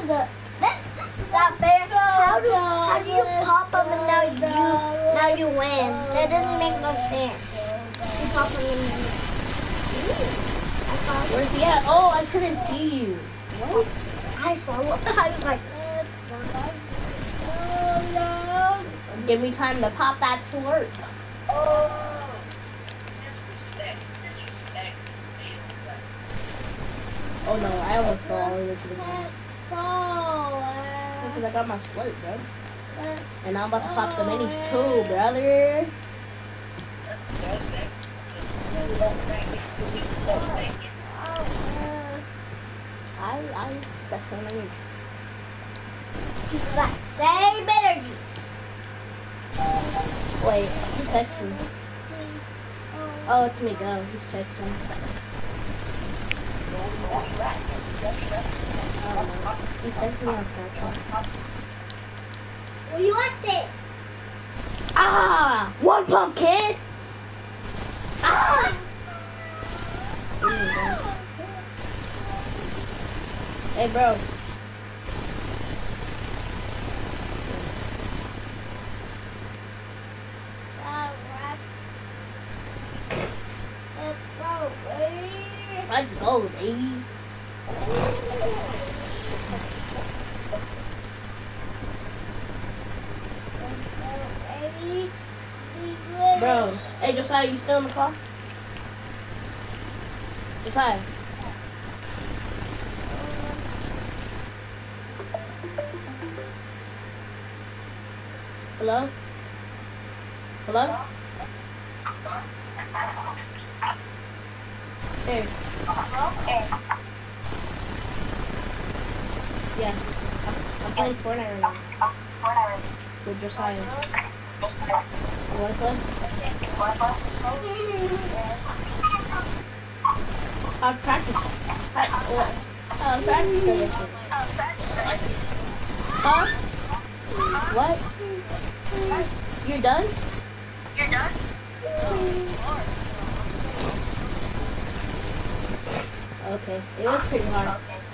That's not fair. How do you pop them and now you win? That doesn't make no sense. You pop them and Where's he at? Oh, I couldn't see you. What? I saw what I was like. Give me time to pop that slurp. Oh no, I almost fell all the way to the ground. Because I got my slurp, bro. And I'm about to pop the minis too, brother. I got same energy. He's got same energy. Wait, he's texting. Oh, it's Miguel. He's texting. I don't know. He's texting me on Snapchat. What do you want it? Ah! One pump, kid! Ah! Hey, bro. Let's go, baby. Bro, hey Josiah, you still in the car? Josiah. Hello? Hello? Hey. Yeah. I'm playing Fortnite right now. With Josiah. You wanna play? I'll practice. I'll practice this. Huh? What? You're done? Okay. It was pretty hard.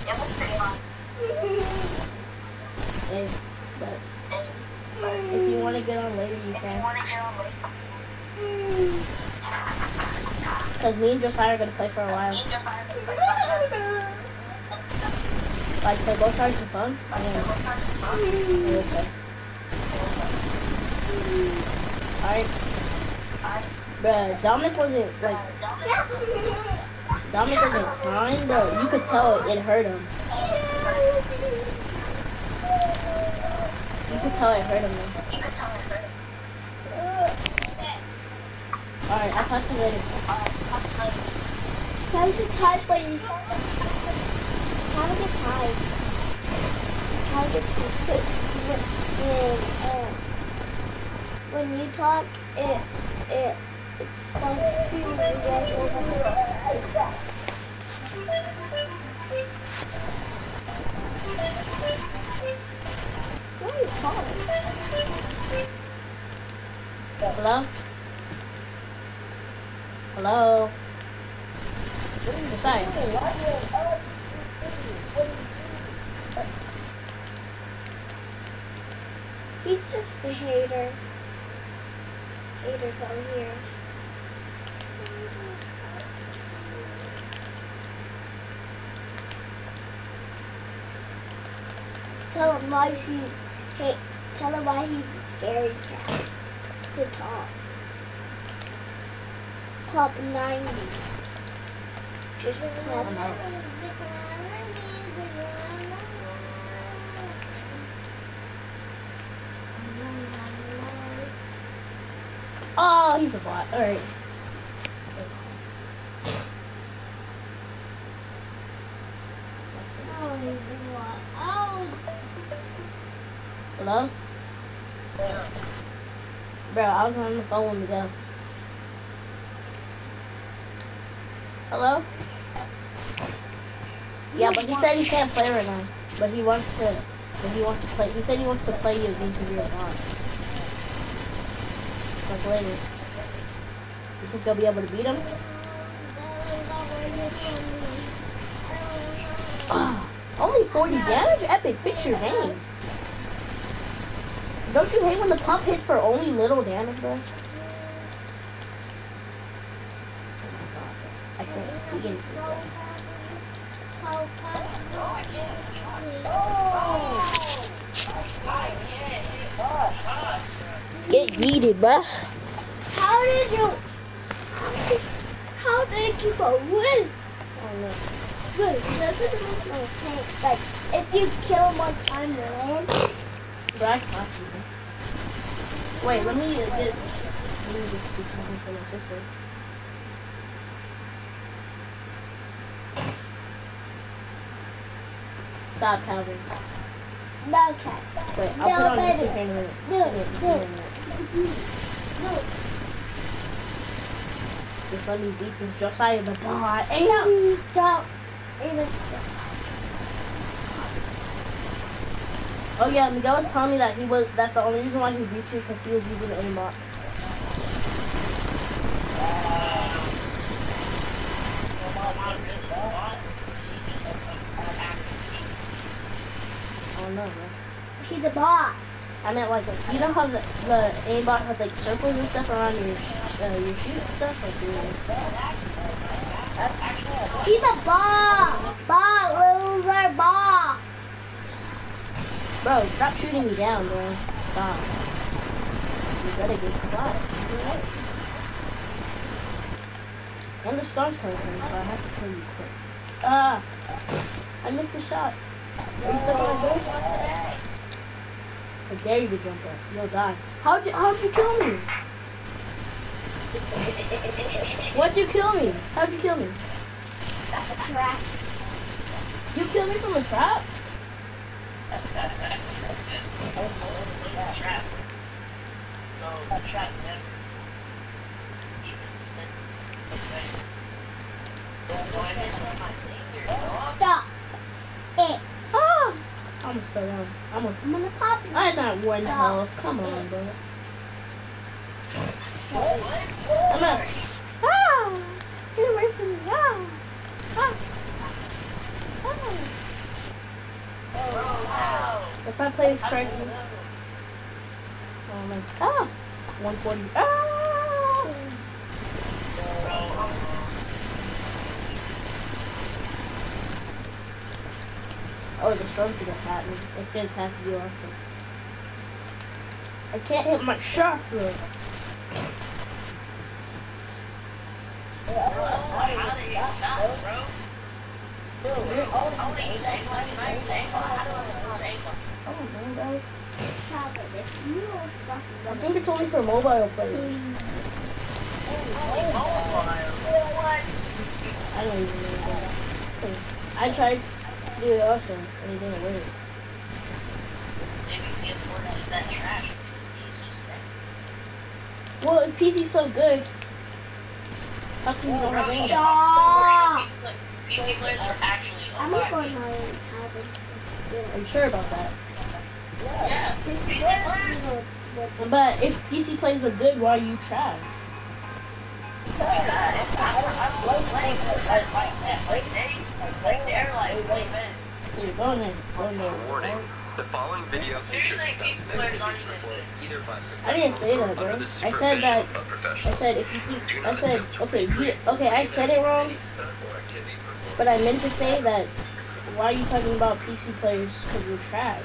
Hey, but if you want to get on later, you can. Because me and Josiah are going to play for a while. Like, they're both trying for fun. Okay. Alright. Bruh, Dominic wasn't, like... Dominic wasn't crying, bro. You could tell it hurt him. You could tell it hurt him, though. Alright, I'll talk to you later. How's the type when you... How to get tied? How to get when you talk, it's supposed to be what are you calling? Hello? Hello? Sorry. He's just a hater. Haters out here. Tell him why tell him why he's a scary cat to talk. Pop 90. Just pop. Oh, he's a bot. Alright. Hello? Bro, I was on the phone with Miguel. Hello? Yeah, but he said he can't play right now. But he wants to play. He said he wants to play you against your bot. Like later. You think they'll be able to beat him? Only 140 damage? Epic, fix your aim. Don't you hate when the pump hits for only little damage, bro? Oh my god, I can't see anything, bro. Get yeeted, bruh. How did you go win? Oh no. Good, that doesn't make no sense. Like, if you kill him one time, you win. But I caught you. Wait, let me get do something for my sister. Stop, Calvin. No, okay. Wait, I'll put on your camera. Do it. Just let me beat this Josiah the bot. Hey, no, don't. Oh yeah, Miguel was telling me that that's the only reason why he beat you because he was using the aimbot. Oh no, bro. He's a bot. I meant like you know how the aimbot has like circles and stuff around your shoot stuff, like He's a bot. Bot, loser, bot. Bro, stop shooting me down, bro. Stop. You better get shot. And the storm's coming, so I have to kill you quick. Ah! I missed the shot. Are you still on my boat? I dare you to jump up. You'll die. How'd you kill me? What'd you kill me? How'd you kill me? That's a trap. You killed me from a trap? Trap. So the trap never even since Stop it. Ah! I'm so down. I'm gonna pop you. I got one health. Come on, bro. I'm out. Ah! Get away from me. Ah! Ah! Ah! If I play this correctly. Oh my. Ah! 140. Ah! Oh, the storm's gonna attack me. It's gonna attack you also. I can't hit my shots though. Oh man, guys. I think it's only for mobile players. I don't even know that. I tried to do it also, and it didn't work. Well, if PC's so good, how come you don't have any? Stop. PC players are actually I'm alive. going my own cabin. Are you sure about that? Yeah, PC players. But if PC players are good, why are you trash? Here, go in there. Go in there. Warning. The following video features stunts negatively to report either by I didn't say that, bro. under the I said supervision that. of I professionals. said if you think. Do I not said attempt to okay. recreate Okay, I said it wrong, any stunt or activity performed. but I meant to say that. Why are you talking about PC players? Because you're trash.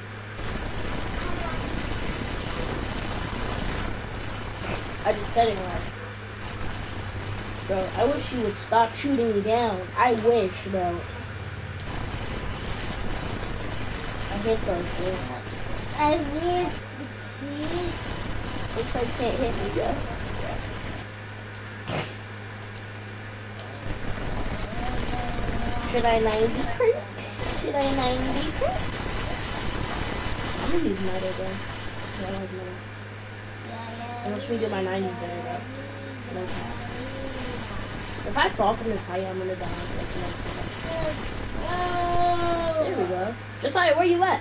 I just said it wrong. Bro, I wish you would stop shooting me down. I wish, bro. I hit those, bro. I need the key. Looks like you can't hit me, bro. Should I 90 crit? Should I 90 crit? I'm gonna use metal, bro. I like metal. It helps me get my 90 better, bro. No cap. If I fall from this height, I'm gonna die. There we go. Josiah, where you at?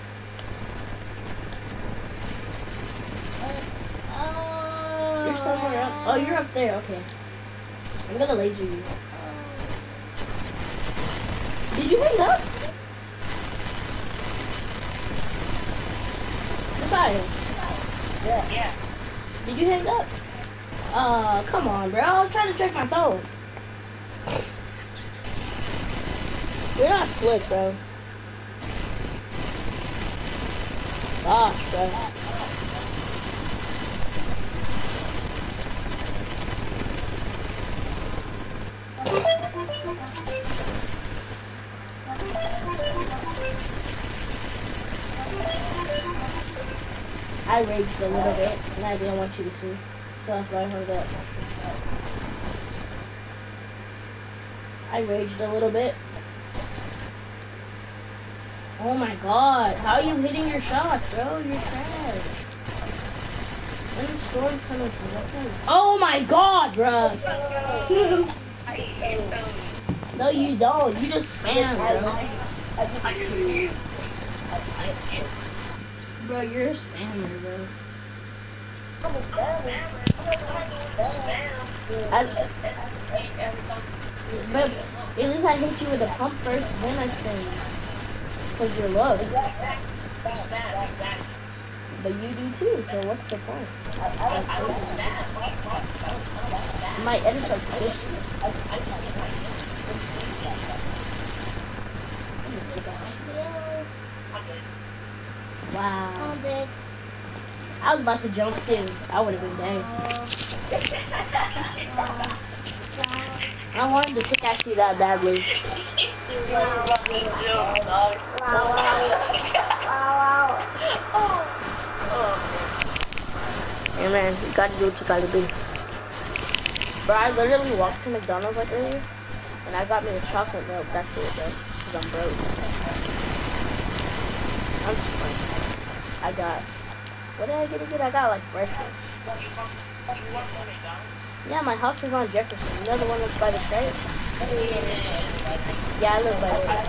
You're somewhere up. Oh, you're up there. Okay. I'm gonna laser you. Did you hang up? Ryan, Yeah. did you hang up? Come on, bro. I was trying to check my phone. You're not slick, bro. Gosh, bro. I raged a little bit, and I didn't want you to see, so that's why I hung up. I raged a little bit. Oh my god, how are you hitting your shots, bro? You're trash. When the storm coming from what kind of... Oh my god, bro! I hate those. No, you don't. You just spam, bro. I just hate. Bro, you're a spammer, bro. But at least I hit you with a pump first, then I spam. Because you're low. But you do too, so what's the point? My edits are pushy. Wow. I was about to jump too. I would have been dead. I wanted to pickaxe you that badly. Hey man, you gotta do what you gotta do. Bro, I literally walked to McDonald's like earlier, and I got me a chocolate milk. That's it, bro. Cause I'm broke. I'm just playing. I got. What did I get again? I got like breakfast. Yeah, my house is on Jefferson. You know the one that's by the church? Yeah, I live by there.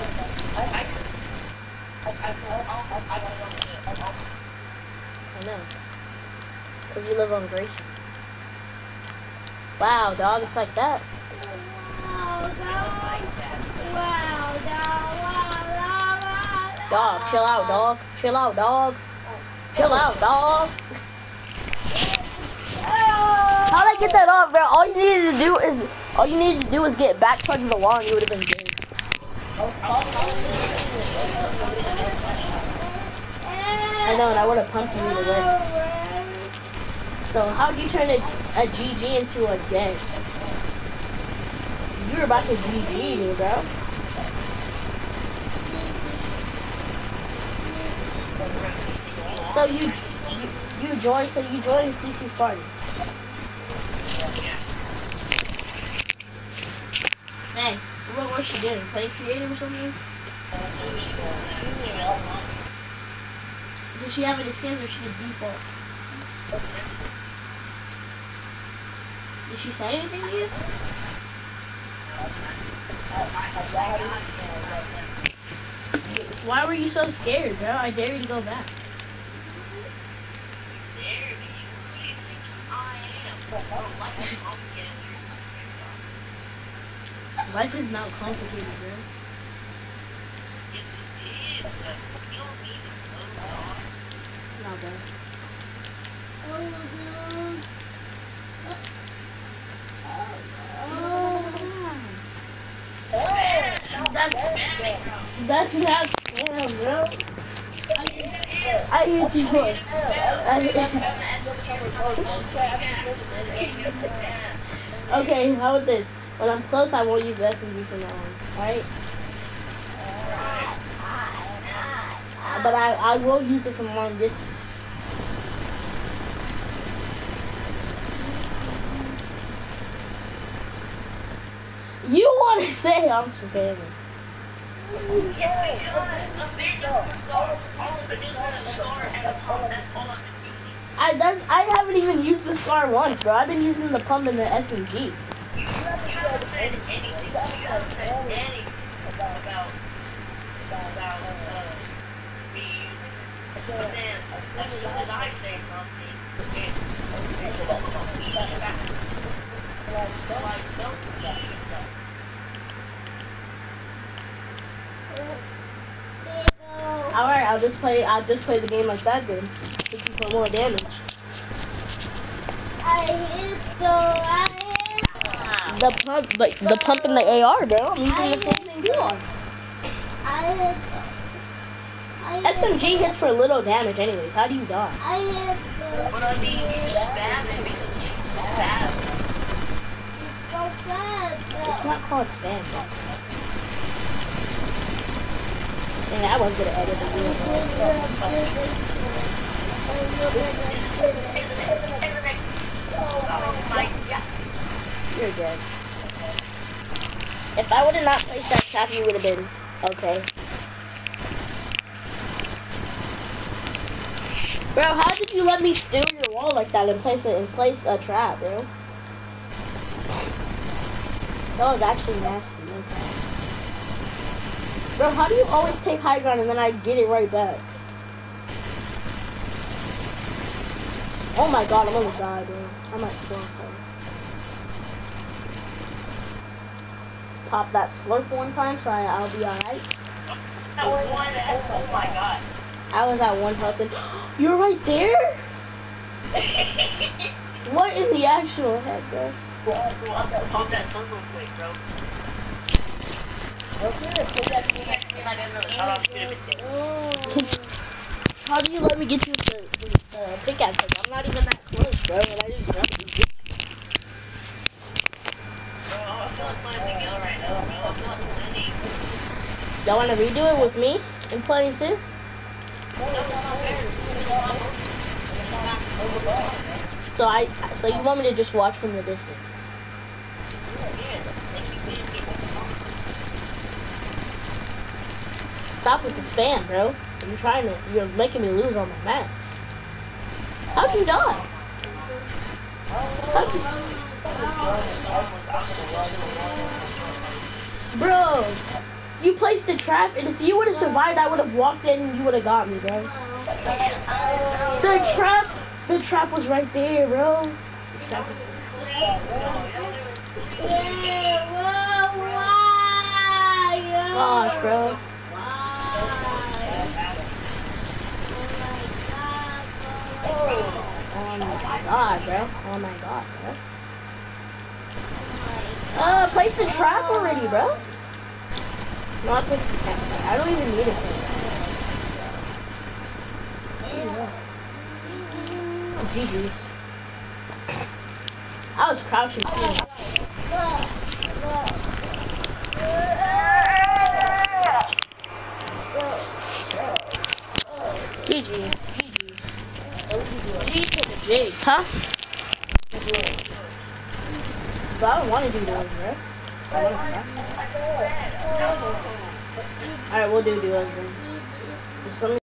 I know. Because you live on Grayson. Wow, dog, it's like that. Dog, chill out, dog. Chill out, dog. Chill out, dog. How'd I get that off, bro? All you needed to do is get back towards the wall and you would have been good. I know, and I would have pumped you either way. So how'd you turn a GG into a dead? You were about to GG me, bro. So you joined CC's party. Hey, what was she doing? Playing creative or something? Did she have any skins or she did default? Did she say anything to you? Why were you so scared, bro? I dare you to go back. Life is not complicated, bro. Yes, it is. You don't need to know. Not bad. That's not scam, bro. I hate you for Okay, how about this? When I'm close, I won't use SMG from now on, alright? But I will use it from long distance. You want to say I'm spamming. I haven't even used the SCAR once, bro. I've been using the pump and the SMG. You haven't said anything. You haven't said anything about me using it. But then, as soon as I say something, it's back. Like, don't eat stuff. Alright, I'll just play the game like that then. Hit you for more damage. I hit The pump and the AR, bro. I'm using the same thing you are. SMG hits for little damage anyways. How do you die? But I mean, you spam it because it's so fast. It's not called spam, bro. And I was gonna edit the video. Oh my god. You're dead. If I would have not placed that trap, you would have been okay. Bro, how did you let me steal your wall like that and place a trap, bro? That was actually nasty. Okay. Bro, how do you always take high ground and then I get it right back? Oh my god, I'm gonna die, bro. I might spawn. Pop that slurp one time so I'll be alright. Oh my god. I was at 1 health and you're right there? What in the actual heck, bro? Pump that slurp real quick, bro. How do you let me get you the pickaxe? Like, I'm not even that close, bro. And I just jumped you. Y'all want to redo it with me and playing too? So you want me to just watch from the distance? Stop with the spam, bro. You're making me lose all my mats. How'd you die? Bro, you placed a trap, and if you would have survived, I would have walked in and you would have got me, bro. The trap was right there, bro. Gosh, bro. Oh my god, bro. Oh my god, bro. Place the trap already, bro. No, I placed the trap. I don't even need it. GG's. I was crouching too. GG's. G to the J, huh? But I don't want to do those, bro. Alright, we'll do those then. Just let me